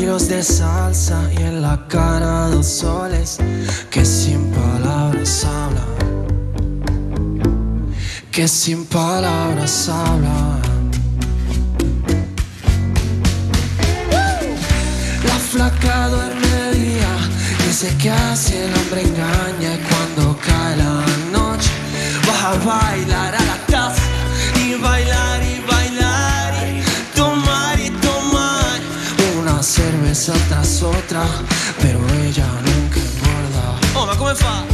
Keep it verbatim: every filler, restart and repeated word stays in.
giros de salsa y en la cara dos soles que sin palabras hablan, que sin palabras hablan. La flaca duerme de día, dice que así el hombre engaña, y cuando cae la noche va a bailar a la casa y bailar y bailar y tomar y tomar una cerveza tras otra, pero ella nunca engorda. Oh, ma come fa?